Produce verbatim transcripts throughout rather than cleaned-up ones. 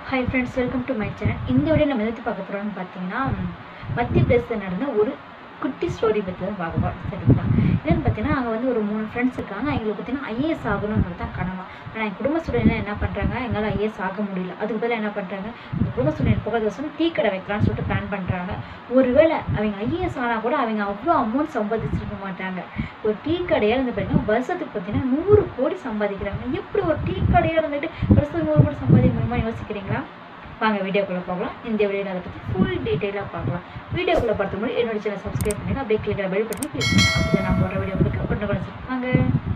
Hi friends, welcome to my channel. In this video, we will talk about Madhya Pradesh நடந்த ஒரு குட்டி story பத்தி தான் பார்க்க போறோம். சரிங்களா? என்னன்னு பார்த்தீங்கன்னா அங்க வந்து ஒரு மூணு ஃப்ரெண்ட்ஸ் இருக்காங்க. அவங்களுக்கு பார்த்தீங்கன்னா I A S ஆகணும்ன்றது தான் கனவா. ஆனா என் குடும்ப சூழ்நிலை என்ன பண்றாங்க? எங்களால I A S ஆக முடியல. அதுக்கு பதிலா என்ன பண்றாங்க? இந்த குடும்ப சூழ்நிலை போகாதவசம் டீ கடை வைக்கலாம்னு சொல்லிட்டு பிளான் பண்றாங்க. ஒருவேளை அவங்க I A S ஆனா கூட அவங்க அவ்வளோ அமௌண்ட் சம்பாதிச்சிருக்க மாட்டாங்க. ஒரு டீ கடையால இருந்து பார்த்தீங்கன்னா வருஷத்துக்கு பார்த்தீங்கன்னா நூறு கோடி சம்பாதிக்கிறாங்க. எப்படி ஒரு டீ கடையால இருந்துட்டு வருஷத்துக்கு நூறு கோடி சம்பாதிக்க முடியுமா யோசிக்கிறீங்களா? வாங்க வீடியோக்குள்ள பார்க்கலாம். இந்த வீடியோல அதை பத்தி ஃபுல் டீடைலா பார்க்கலாம். வீடியோக்குள்ள பார்த்து முன்னாடி என்னோட சேனலை சப்ஸ்கிரைப் பண்ணுங்க. அப்படியே கிளிக் பண்ணி பெல் பட்டனை கிளிக் பண்ணுங்க. அப்பதான் நான் போடுற வீடியோ உங்களுக்கு உடனே வாங்க.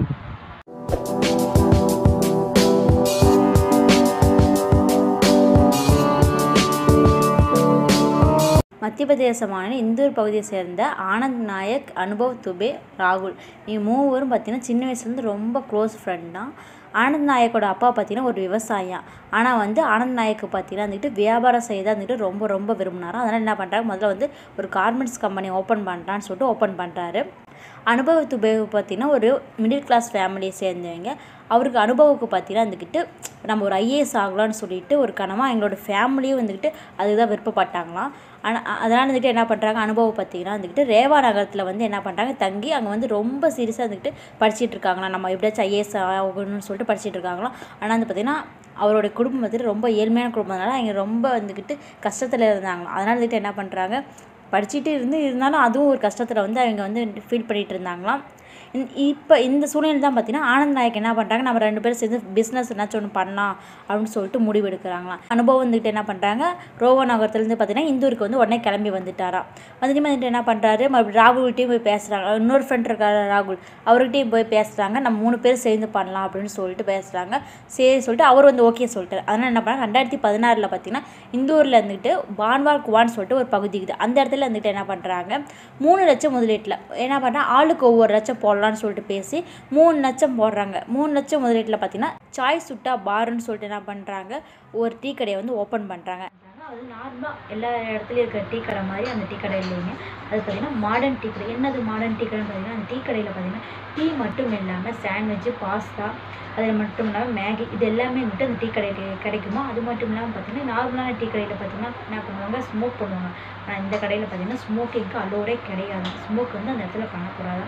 மத்திய பிரதேச மாநில இந்தூர் பகுதியை சேர்ந்த ஆனந்த் நாயக், அனுபவ் துபே, ராகுல் இவங்க மூவரும் பார்த்தீங்கன்னா சின்ன வயசுலேருந்து ரொம்ப க்ளோஸ் ஃப்ரெண்ட் தான். ஆனந்த் நாயக்கோட அப்பா பார்த்தீங்கன்னா ஒரு விவசாயம். ஆனால் வந்து ஆனந்த் நாயக்கு பார்த்தீங்கன்னா வந்துட்டு வியாபாரம் செய்ய தான் வந்துட்டு ரொம்ப ரொம்ப விரும்பினாராம். அதனால் என்ன பண்ணுறாங்க, முதல்ல வந்து ஒரு கார்மெண்ட்ஸ் கம்பெனி ஓப்பன் பண்ணுறான்னு சொல்லிட்டு ஓப்பன் பண்ணுறாரு. அனுபவ துபேவு பார்த்தீங்கன்னா ஒரு மிடில் கிளாஸ் ஃபேமிலியை சேர்ந்தவங்க. அவருக்கு அனுபவுக்கு பார்த்தீங்கன்னா வந்துக்கிட்டு நம்ம ஒரு I A S ஆகலான்னு சொல்லிட்டு ஒரு கனவாக எங்களோட ஃபேமிலியும் வந்துக்கிட்டு அதுதான் விருப்பப்பட்டாங்களாம். ஆனால் அதனால் வந்துட்டு என்ன பண்ணுறாங்க, அனுபவம் பார்த்தீங்கன்னா வந்துக்கிட்டு ரேவா நகரத்தில் வந்து என்ன பண்ணுறாங்க தங்கி அங்கே வந்து ரொம்ப சீரியஸாக வந்துக்கிட்டு படிச்சுட்டு இருக்காங்களாம். நம்ம எப்படியாச்சும் I A S ஆகணும்னு சொல்லிட்டு படிச்சுட்டு இருக்காங்களாம். ஆனால் வந்து பார்த்திங்கன்னா அவருடைய குடும்பம் வந்துட்டு ரொம்ப ஏழ்மையான குடும்பம்னால அவங்க ரொம்ப வந்துக்கிட்டு கஷ்டத்தில் இருந்தாங்களாம். அதனால் வந்துட்டு என்ன பண்ணுறாங்க, படிச்சுட்டு இருந்து இருந்தாலும் அதுவும் ஒரு கஷ்டத்தில் வந்து அவங்க வந்து ஃபீல் பண்ணிகிட்டு இருந்தாங்களாம். இப்போ இந்த சூழ்நிலை தான் பார்த்தீங்கன்னா ஆனந்த் நாயக் என்ன பண்ணுறாங்க, நம்ம ரெண்டு பேரும் சேர்ந்து பிஸ்னஸ் என்னாச்சும் ஒன்று பண்ணலாம் அப்படின்னு சொல்லிட்டு முடிவு எடுக்கிறாங்களாம். அனுபவம் வந்துட்டு என்ன பண்ணுறாங்க, ரோவா நகரத்துலேருந்து பார்த்தீங்கன்னா இந்தூருக்கு வந்து உடனே கிளம்பி வந்துட்டாராம். வந்துட்டு வந்துட்டு என்ன பண்ணுறாரு, மறுபடியும் ராகுல்கிட்டையும் போய் பேசுகிறாங்க. இன்னொரு ஃப்ரெண்ட் இருக்கார் ராகுல், அவர்கிட்டையும் போய் பேசுகிறாங்க. நம்ம மூணு பேர் சேர்ந்து பண்ணலாம் அப்படின்னு சொல்லிட்டு பேசுகிறாங்க. சரி சொல்லிட்டு அவர் வந்து ஓகே சொல்லிட்டார். அதனால் என்ன பண்ணாங்க, ரெண்டாயிரத்தி பதினாறில் பார்த்தீங்கன்னா இந்தூரில் இருந்துட்டு பான்வார் குவான்னு சொல்லிட்டு ஒரு பகுதி இருக்குது. அந்த இடத்துல வந்துட்டு என்ன பண்ணுறாங்க, மூணு லட்சம் முதலீட்டில் என்ன பண்ணுறாங்க, ஆளுக்கு ஒவ்வொரு லட்சம் போடலாம் சொல்லிட்டு பேசி மூணு லட்சம் போடுறாங்க. மூணு லட்சம் முதலீட்டில் பார்த்தீங்கன்னா சாய் சுட்டா பார்ன்னு சொல்லிட்டு என்ன பண்ணுறாங்க, ஒரு டீ கடையை வந்து ஓப்பன் பண்ணுறாங்க. அது நார்மலாக எல்லா இடத்துலையும் இருக்கிற டீ கடை மாதிரி அந்த டீ கடை இல்லைங்க. அது பார்த்தீங்கன்னா மாடர்ன் டீ கடை. என்னது மாடர்ன் டீ கடைன்னு பார்த்தீங்கன்னா அந்த டீ கடையில் பார்த்தீங்கன்னா டீ மட்டும் இல்லாமல் சாண்ட்விட்சு, பாஸ்தா, அதில் மட்டும் இல்லாமல் மேகி, இது எல்லாமே வந்துட்டு அந்த டீ கடையில் கிடைக்குமா. அது மட்டும் இல்லாமல் பார்த்தீங்கன்னா நார்மலான டீ கடையில் பார்த்தீங்கன்னா என்ன பண்ணுவாங்க, ஸ்மோக் பண்ணுவாங்க. ஆனால் இந்த கடையில் பார்த்தீங்கன்னா ஸ்மோக்கிங்க்கு அலோடே கிடையாது. ஸ்மோக் வந்து அந்த இடத்துல பண்ணக்கூடாது.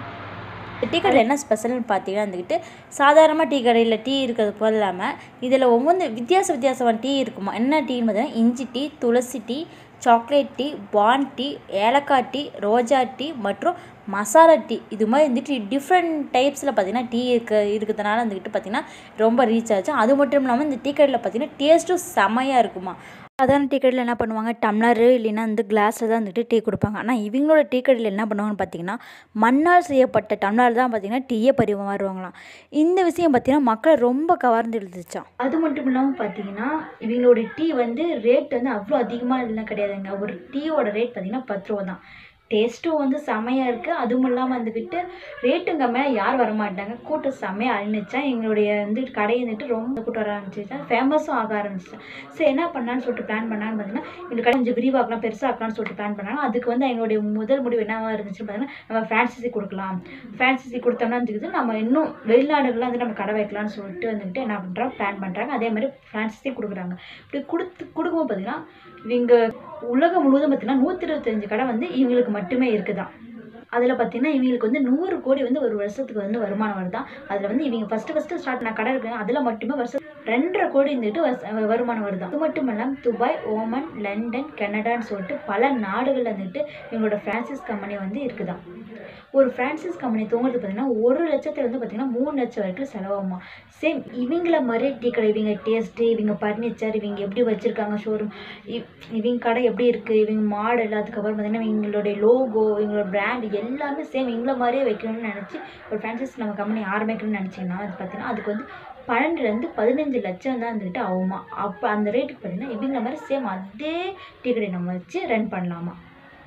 டீ கடையில் என்ன ஸ்பெஷல்னு பார்த்தீங்கன்னா வந்துக்கிட்டு சாதாரணமாக டீ கடையில் டீ இருக்கிறது போல் இல்லாமல் இதில் ஒவ்வொன்று வித்தியாச வித்தியாசமான டீ இருக்குமா. என்ன டீன்னு பார்த்தீங்கன்னா இஞ்சி டீ, துளசி tea, chocolate tea, paan tea, ஏலக்காய் டீ, ரோஜா டீ மற்றும் மசாலா டீ. இது மாதிரி வந்துட்டு டிஃப்ரெண்ட் டைப்ஸில் பார்த்தீங்கன்னா டீ இருக்க இருக்கிறதுனால வந்துக்கிட்டு பார்த்தீங்கன்னா ரொம்ப ரீச் ஆச்சு. அது மட்டும் இல்லாமல் இந்த டீ கடையில் பார்த்தீங்கன்னா டேஸ்ட்டும் செமையாக இருக்குமா. சாதாரண டீ கடையில் என்ன பண்ணுவாங்க, டம்ளரு இல்லைன்னா வந்து கிளாஸில் தான் வந்துட்டு டீ கொடுப்பாங்க. ஆனால் இவங்களோட டீ கடையில் என்ன பண்ணுவாங்கன்னு பார்த்தீங்கன்னா மண்ணால் செய்யப்பட்ட டம்ளர் தான் பார்த்தீங்கன்னா டீயை பரிமாறுவாங்களாம். இந்த விஷயம் பார்த்தீங்கன்னா மக்களை ரொம்ப கவர்ந்து எழுதிச்சான். அது மட்டும் இல்லாமல் பார்த்தீங்கன்னா இவங்களோட டீ வந்து ரேட் வந்து அவ்வளோ அதிகமாக இல்லை கிடையாதுங்க. ஒரு டீயோட ரேட் பார்த்தீங்கன்னா பத்து ரூபா தான். டேஸ்ட்டும் வந்து செமையாக இருக்குது. அதுவும் இல்லாமல் வந்துக்கிட்டு ரேட்டும் கம்மியாக யார் வரமாட்டாங்க. கூட்டம் செம்மையாக அழிஞ்சிச்சா. எங்களுடைய வந்து கடையை வந்துட்டு ரொம்ப கூட்டம் வர ஆரம்பிச்சிச்சா, ஃபேமஸும் ஆக ஆரம்பிச்சிச்சா. சரி என்ன பண்ணான்னு சொல்லிட்டு பிளான் பண்ணான்னு பார்த்தீங்கன்னா இந்த கடை கொஞ்சம் விரிவாக்கலாம், பெருசாகலாம்னு சொல்லிட்டு பிளான் பண்ணாங்க. அதுக்கு வந்து எங்களுடைய முதல் முடிவு என்னவா இருந்துச்சுன்னு பார்த்தீங்கன்னா நம்ம ஃப்ரான்சைசி கொடுக்கலாம். ஃப்ரான்சைசி கொடுத்தோம்னா வந்துக்கிட்டு நம்ம இன்னும் வெளிநாடுகளில் வந்து நம்ம கடை வைக்கலாம்னு சொல்லிட்டு வந்துக்கிட்டு என்ன பண்ணுறாங்க, பிளான் பண்ணுறாங்க. அதே மாதிரி ஃப்ரான்சைசி கொடுக்குறாங்க. இப்படி கொடுத்து கொடுக்கும்போது பார்த்தீங்கன்னா இவங்க உலகம் முழுவதும் பார்த்தீங்கன்னா நூற்றி இருபத்தஞ்சு கடை வந்து இவங்களுக்கு மட்டுமே இருக்குதான். அதில் பார்த்தீங்கன்னா இவங்களுக்கு வந்து நூறு கோடி வந்து ஒரு வருஷத்துக்கு வந்து வருமானம் வருதான். அதில் வந்து இவங்க ஃபஸ்ட்டு ஃபஸ்ட்டு ஸ்டார்ட் பண்ண கடை இருக்கு, அதில் மட்டுமே வருஷம் ரெண்டரை கோடி இருந்துட்டு வருமானம் வருதான். அது மட்டும் இல்லாமல் துபாய், ஓமன், லண்டன், கனடான்னு சொல்லிட்டு பல நாடுகளில் வந்துட்டு இவங்களோட ஃப்ரான்சைஸ் கம்பெனி வந்து இருக்குதான். ஒரு ஃப்ரான்சைஸ் கம்பெனி தோங்குறது பார்த்தீங்கன்னா ஒரு லட்சத்தில் வந்து பார்த்தீங்கன்னா மூணு லட்சம் வரைக்கும் செலவாகுமா. சேம் இவங்கள மாதிரியே டீ கடை, இவங்க டேஸ்ட்டு, இவங்க ஃபர்னிச்சர், இவங்க எப்படி வச்சுருக்காங்க ஷோரூம், இவங்க கடை எப்படி இருக்குது, இவங்க மாடல், அதுக்கப்புறம் பார்த்தீங்கன்னா இவங்களுடைய லோகோ, இவங்களோட பிராண்டு எல்லாமே சேம் இவங்கள மாதிரியே வைக்கணும்னு நினச்சி ஒரு ஃப்ரான்சைஸ் நம்ம கம்பெனி ஆரம்பிக்கணும்னு நினச்சிங்கன்னா அது பார்த்தீங்கன்னா அதுக்கு வந்து பன்னெண்டுலேருந்து பதினஞ்சு லட்சம் தான் வந்துக்கிட்டு ஆகுமா. அப்போ அந்த ரேட்டுக்கு பார்த்தீங்கன்னா இவங்கள மாதிரி சேம் அதே டீ கடை நம்ம வச்சு ரன் பண்ணலாமா.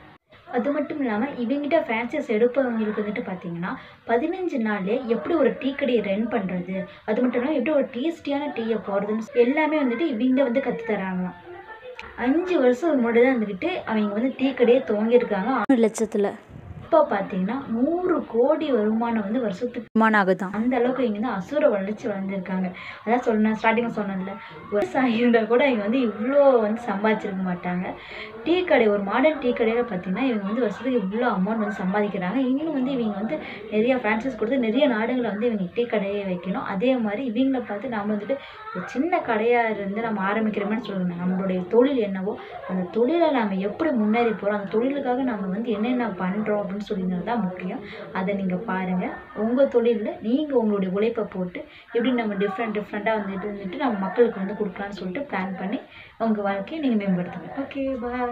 அது மட்டும் இல்லாமல் இவங்கிட்ட ஃப்ரான்சைஸ் எடுப்பவங்களுக்கு வந்துட்டு பார்த்தீங்கன்னா பதினஞ்சு நாள்லேயே எப்படி ஒரு டீ கடையை ரன் பண்ணுறது, அது மட்டும் இல்லாமல் எப்படி ஒரு டேஸ்டியான டீயை போடுறதுன்னு எல்லாமே வந்துட்டு இவங்க வந்து கற்றுத்தராங்களாம். அஞ்சு வருஷம் முன்னாடி தான் வந்துக்கிட்டு அவங்க வந்து டீ கடையை துவங்கியிருக்காங்க ஆறு லட்சத்தில். இப்போ பார்த்தீங்கன்னா நூறு கோடி வருமானம் வந்து வருஷத்துக்கு வருமானம் ஆகுதான். அந்த அளவுக்கு இங்கே வந்து அசுர வளர்ச்சி வளர்ந்துருக்காங்க. அதான் சொன்னேன், ஸ்டார்டிங்கில் சொன்னேன்ல, விவசாயி இருந்தால் கூட இவங்க வந்து இவ்வளோ வந்து சம்பாதிச்சிருக்க மாட்டாங்க. டீ கடை, ஒரு மாடர்ன் டீ கடையில் பார்த்தீங்கன்னா இவங்க வந்து வருஷத்துக்கு இவ்வளோ அமௌண்ட் வந்து சம்பாதிக்கிறாங்க. இன்னும் வந்து இவங்க வந்து நிறைய ஃப்ரான்ச்சைஸ் கொடுத்து நிறைய நாடுகளை வந்து இவங்க டீ கடையை வைக்கணும். அதே மாதிரி இவங்களை பார்த்து நம்ம வந்துட்டு ஒரு சின்ன கடையாக இருந்து நம்ம ஆரம்பிக்கிறோம்னு சொல்லணும். நம்மளுடைய தொழில் என்னவோ அந்த தொழிலை நம்ம எப்படி முன்னேறி போகிறோம், அந்த தொழிலுக்காக நம்ம வந்து என்னென்ன பண்ணுறோம் அப்படின்னு சொல்லிங்கிறது தான் முக்கியம். அதை நீங்கள் பாருங்கள். உங்கள் தொழிலில் நீங்கள் உங்களுடைய உழைப்பை போட்டு எப்படி நம்ம டிஃப்ரெண்ட் டிஃப்ரெண்ட்டாக வந்துட்டு வந்துட்டு நம்ம மக்களுக்கு வந்து கொடுக்கலான்னு சொல்லிட்டு பிளான் பண்ணி உங்கள் வாழ்க்கையை நீங்கள் மேம்படுத்துங்க. ஓகே, பாய்.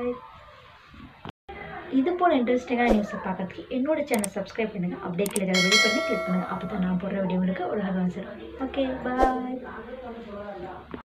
இது போல் இன்ட்ரெஸ்டிங்கான நியூஸை பார்க்கறதுக்கு என்னோட சேனல் சப்ஸ்கிரைப் பண்ணுங்கள். அப்படியே கீழே வெளி பண்ணி கிளிக் பண்ணுங்கள். அப்போ தான் நான் போடுற வீடியோங்களுக்கு ஒரு ஆன்சர். ஓகே, பாய்.